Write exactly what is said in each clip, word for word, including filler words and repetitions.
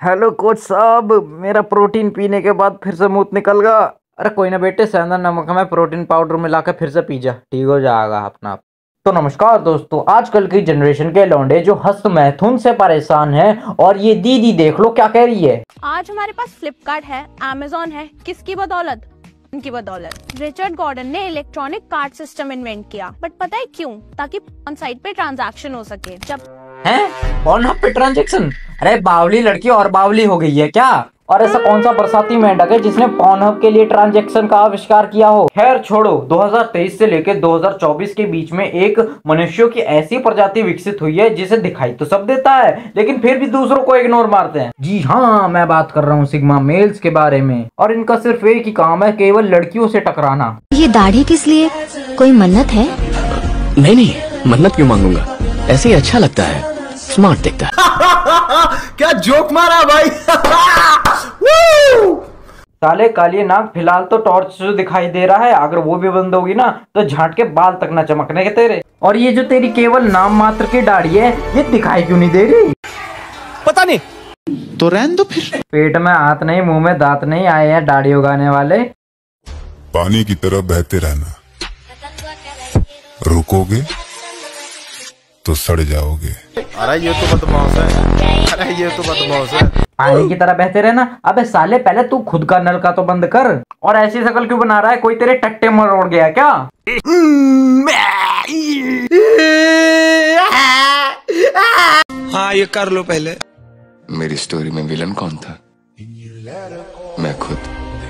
Hello coach साहब, मेरा protein पीने के बाद फिर से मुंह निकल गया। अरे कोई ना बेटे, सेंधा नमक में प्रोटीन पाउडर मिला के फिर से पी जा, ठीक हो जाएगा अपना आप। तो नमस्कार दोस्तों, आजकल की जनरेशन के लौंडे जो हस्त मैथुन से परेशान हैं, और ये दीदी देख लो क्या कह रही है। आज हमारे पास फ्लिपकार्ट है, अमेजोन है, किसकी बदौलत? उनकी बदौलत। रिचर्ड गॉर्डन ने इलेक्ट्रॉनिक कार्ड सिस्टम इन्वेंट किया, बट पता है क्यों? ताकि ऑन साइट पे ट्रांजैक्शन हो सके। जब हैं पॉर्नहब पे ट्रांजैक्शन? अरे बावली लड़की और बावली हो गई है क्या? और ऐसा कौन सा बरसाती मेंढक है जिसने पॉर्नहब के लिए ट्रांजैक्शन का आविष्कार किया हो? खैर छोड़ो, दो हज़ार तेईस से लेकर दो हज़ार चौबीस के बीच में एक मनुष्यों की ऐसी प्रजाति विकसित हुई है जिसे दिखाई तो सब देता है, लेकिन फिर भी दूसरों को इग्नोर मारते हैं। जी हाँ, मैं बात कर रहा हूँ सिग्मा मेल्स के बारे में। और इनका सिर्फ एक ही काम है, केवल लड़कियों से टकराना। ये दाढ़ी किस लिए? कोई मन्नत है? नहीं नहीं, मन्नत क्यों मांगूंगा, ऐसे ही अच्छा लगता है, स्मार्ट दिखता है। क्या जोक मारा भाई। साले काली नाक, फिलहाल तो टॉर्च से दिखाई दे रहा है, अगर वो भी बंद होगी ना तो झाट के बाल तक ना चमकने के तेरे। और ये जो तेरी केवल नाम मात्र की दाढ़ी है, ये दिखाई क्यों नहीं दे रही? पता नहीं, तो रहने दो फिर। पेट में हाथ नहीं, मुंह में दांत नहीं, आए हैं दाढ़ी उगाने वाले। पानी की तरह बहते रहना, रुकोगे तो सड़ जाओगे। अरे ये तो बदमाश है, अरे ये तो बदमाश है। पानी की तरह बहते रहना? अबे साले, पहले तू खुद का नल का तो बंद कर। और ऐसी शकल क्यों बना रहा है? कोई तेरे टट्टे मरोड़ गया क्या? हाँ, ये कर लो पहले। मेरी स्टोरी में विलन कौन था? मैं खुद।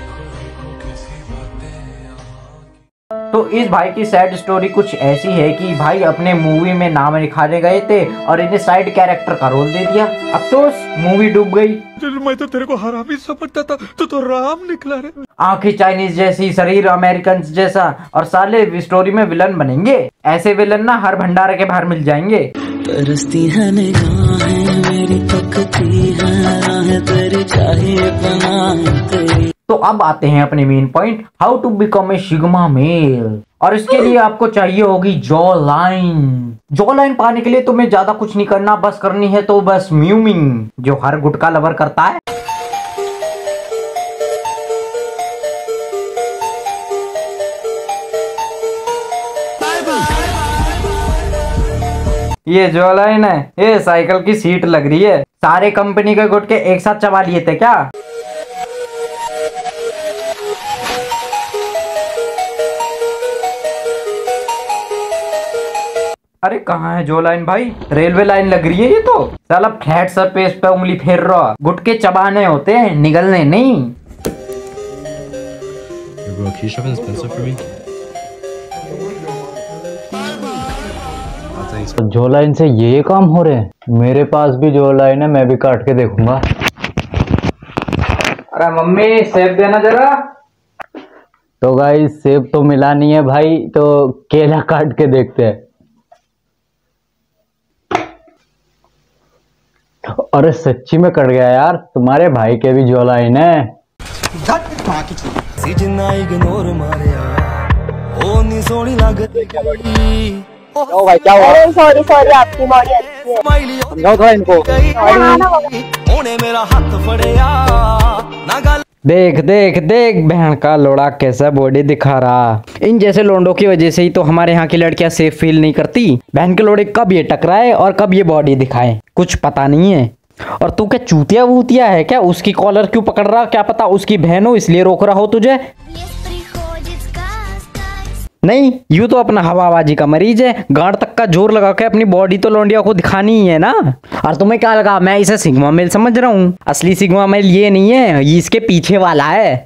तो इस भाई की सैड स्टोरी कुछ ऐसी है कि भाई अपने मूवी में नाम लिखाने गए थे और इन्हें साइड कैरेक्टर का रोल दे दिया। अफसोस, मूवी डूब गई। मैं तो तेरे को हरामी समझता था, तो तो राम निकला रे। आंखें चाइनीज जैसी, शरीर अमेरिकन जैसा, और साले स्टोरी में विलन बनेंगे। ऐसे विलन ना हर भंडारे के बाहर मिल जाएंगे। तरसती है निगाहें मेरी, तकती है राहें तेरी, चाहिए पनाह तेरी। तो अब आते हैं अपने main point, how to become a sigma male. और इसके लिए आपको चाहिए होगी जॉ लाइन। जॉ लाइन पाने के लिए तुम्हें ज्यादा कुछ नहीं करना, बस करनी है तो बस म्यूमिंग, जो हर गुटका लवर करता है। ये जॉ लाइन है, ये साइकिल की सीट लग रही है। सारे कंपनी के गुटके एक साथ चबा लिए थे क्या? अरे कहाँ है जॉ लाइन भाई? रेलवे लाइन लग रही है ये तो। साला फ्लैट सरफेस पे उंगली फेर रहा। गुटके चबाने होते हैं, निगलने नहीं। जॉ लाइन से ये काम हो रहे हैं। मेरे पास भी जॉ लाइन है, मैं भी काट के देखूंगा। अरे मम्मी, सेब देना जरा। तो गाइस, सेब तो मिला नहीं है भाई, तो केला काट के देखते हैं। अरे सच्ची में कट गया यार, तुम्हारे भाई के भी जॉ लाइन है। ओ भाई, क्या हुआ? सॉरी सॉरी, आपकी बॉडी अच्छी है। समझाओ थोड़ा इनको। देख देख देख, बहन का लोड़ा कैसा बॉडी दिखा रहा। इन जैसे लोंडों की वजह से ही तो हमारे यहाँ की लड़कियां सेफ फील नहीं करती। बहन के लोड़े कब ये टकराए और कब ये बॉडी दिखाए, कुछ पता नहीं है। और तू क्या चूतिया वूतिया है क्या? उसकी कॉलर क्यों पकड़ रहा? क्या पता उसकी बहन हो इसलिए रोक रहा हो तुझे। नहीं, यूं तो अपना हवाबाजी का मरीज है। गांड तक का जोर लगा के अपनी बॉडी तो लौंडिया को दिखानी ही है ना। और तुम्हें क्या लगा मैं इसे सिग्मा मेल समझ रहा हूँ? असली सिग्मा मेल ये नहीं है, ये इसके पीछे वाला है।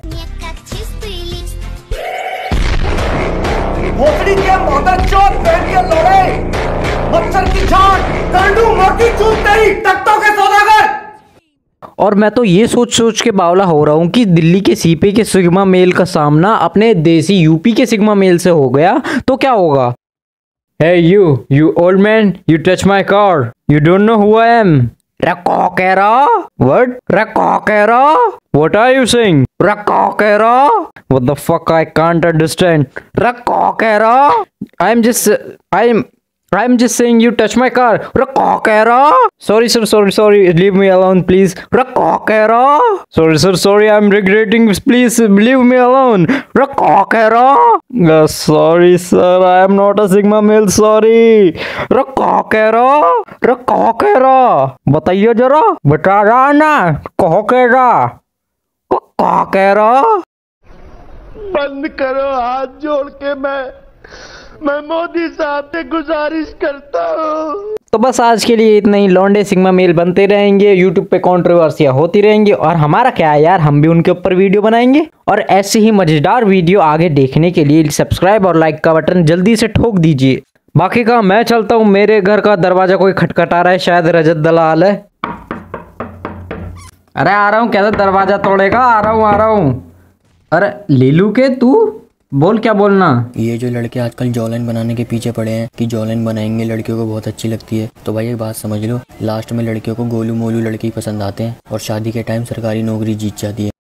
भोसड़ी के मोहब्बत पहन के लोड़े, मच्छर की जान, गांडू मोटी चूत तेरी, तख्तों के सौदागर। और मैं तो ये सोच सोच के बावला हो रहा हूँ कि दिल्ली के सीपी के सिग्मा मेल का सामना अपने देसी यूपी के सिग्मा मेल से हो गया तो क्या होगा? Hey you, you old man, you touch my car. You don't know who I am. Rakokera? What? Rakokera? What are you saying? Rakokera? What the fuck? I can't understand. Rakokera? I'm just, I'm, I'm just saying you touch my car. Rakakera. Sorry sir, sorry, sorry. Leave me alone, please. Rakakera. Sorry sir, sorry. I'm regretting. Please leave me alone. Rakakera. Uh, sorry sir, I am not a Sigma male. Sorry. Rakakera. Rakakera. बताइए जरा. बता रहा ना. कहकेरा. कहकेरा. बंद करो, हाथ जोड़ के मैं मैं मोदी साहब से गुजारिश करता हूँ। तो बस आज के लिए इतना ही। लौंडे सिग्मा मेल बनते रहेंगे, यूट्यूब पे कंट्रोवर्सियां होती रहेंगी, और हमारा क्या है यार, हम भी उनके ऊपर वीडियो बनाएंगे। और ऐसे ही मजेदार वीडियो आगे देखने के लिए सब्सक्राइब और लाइक का बटन जल्दी से ठोक दीजिए। बाकी का मैं चलता हूँ, मेरे घर का दरवाजा कोई खटखटा रहा है, शायद रजत दलाल है। अरे आ रहा हूँ, कैसे दरवाजा तोड़ेगा? आ रहा हूँ आ रहा हूँ। अरे लीलू के तू बोल, क्या बोलना? ये जो लड़के आजकल जॉलाइन बनाने के पीछे पड़े हैं कि जॉलाइन बनाएंगे, लड़कियों को बहुत अच्छी लगती है, तो भाई एक बात समझ लो, लास्ट में लड़कियों को गोलू मोलू लड़की पसंद आते हैं और शादी के टाइम सरकारी नौकरी जीत जाती है।